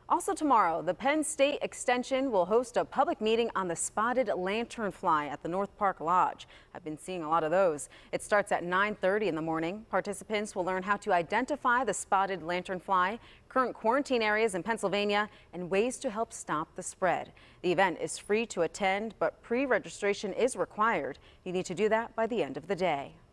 Also tomorrow, the Penn State Extension will host a public meeting on the spotted lanternfly at the North Park Lodge. I've been seeing a lot of those. It starts at 9:30 in the morning. Participants will learn how to identify the spotted lanternfly, current quarantine areas in Pennsylvania, and ways to help stop the spread. The event is free to attend, but pre-registration is required. You need to do that by the end of the day.